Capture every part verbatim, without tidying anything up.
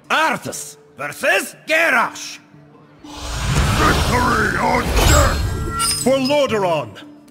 Arthas versus Garrosh. Victory or death! For Lordaeron!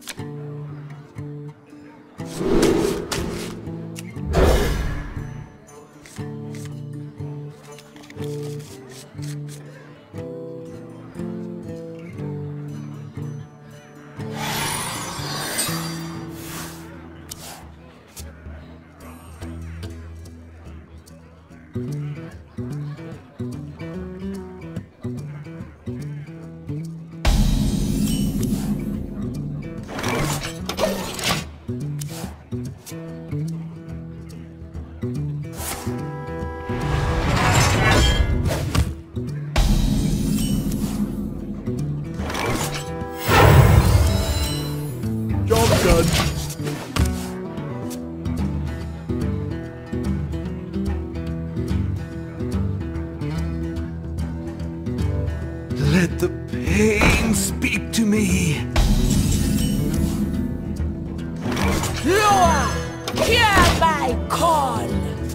Let the pain speak to me. Lord, hear my call.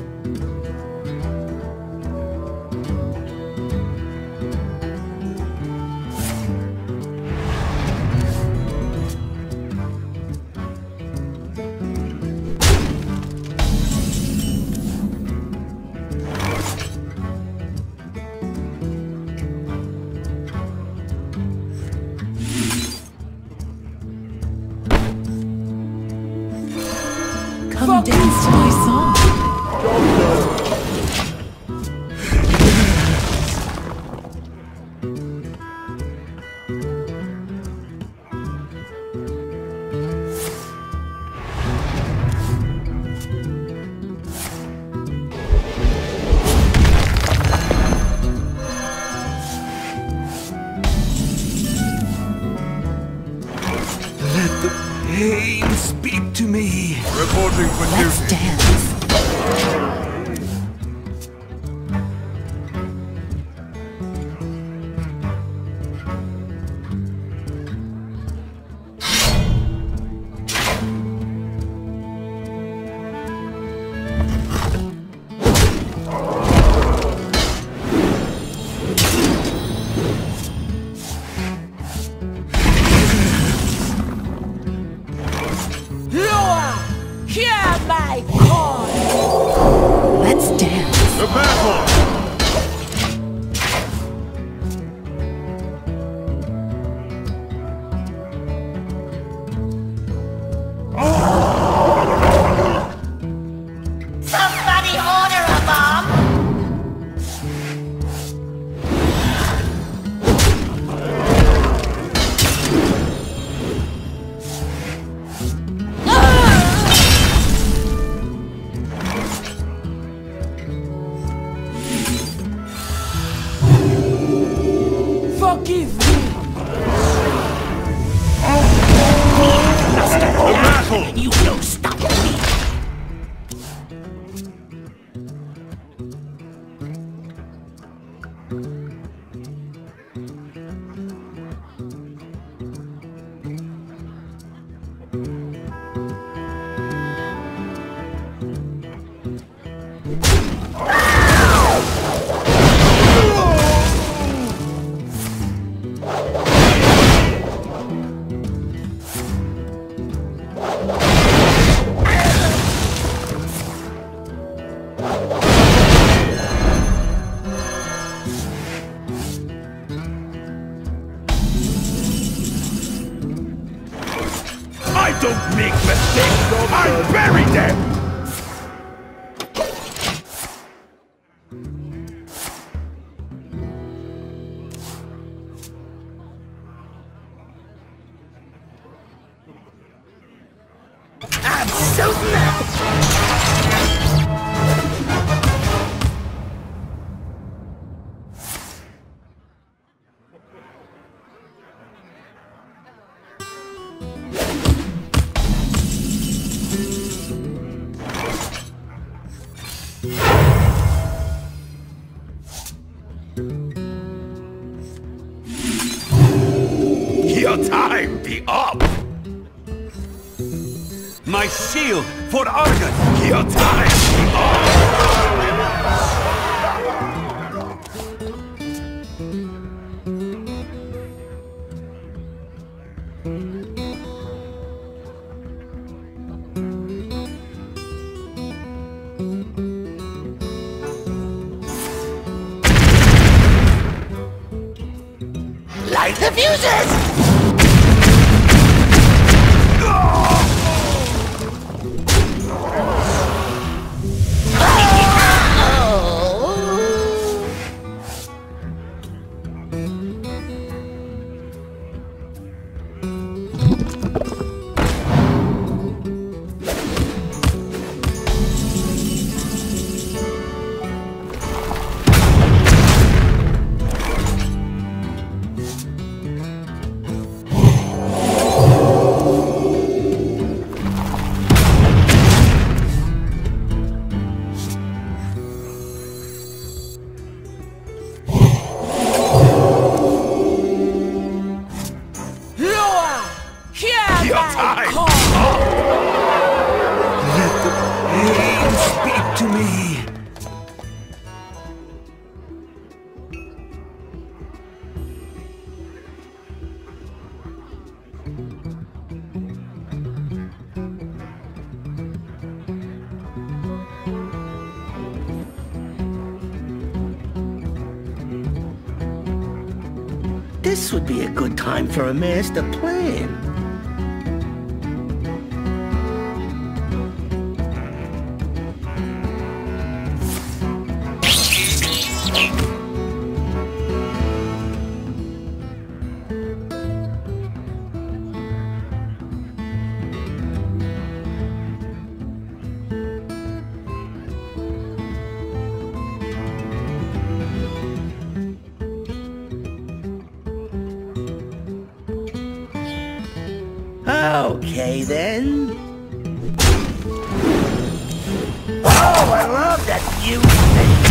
Come dance to my song. Let the pain speak to me. Reporting for Let's duty. dance. Lord, hear my call. Let's dance. The battle! Somebody order a bomb. Forgive me. The battle! You don't stop me. I don't make mistakes. I bury them. I'm so mad. Your time be up! My shield for Argon! Your time be up! fuses! This would be a good time for a master plan. Okay, then. Oh, I love that view thing.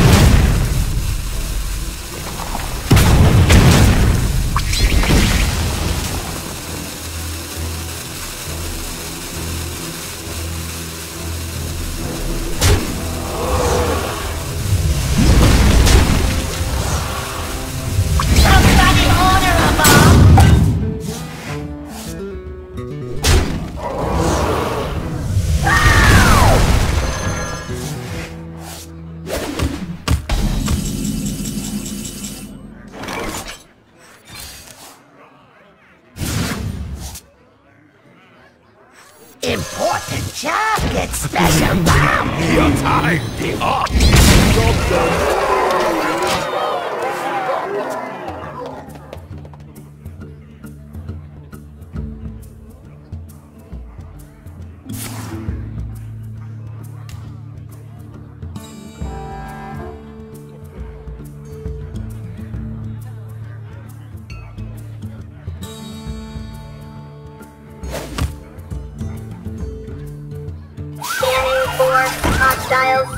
Important job gets special bomb! Your time! The art! Hostiles